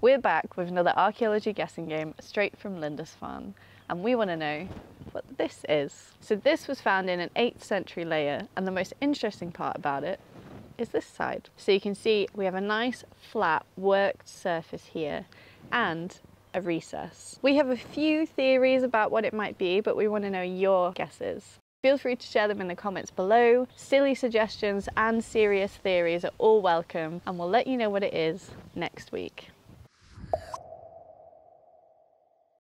We're back with another archaeology guessing game straight from Lindisfarne, and we want to know what this is. So this was found in an 8th century layer, and the most interesting part about it is this side. So you can see we have a nice flat worked surface here and a recess. We have a few theories about what it might be, but we want to know your guesses. Feel free to share them in the comments below. Silly suggestions and serious theories are all welcome, and we'll let you know what it is next week.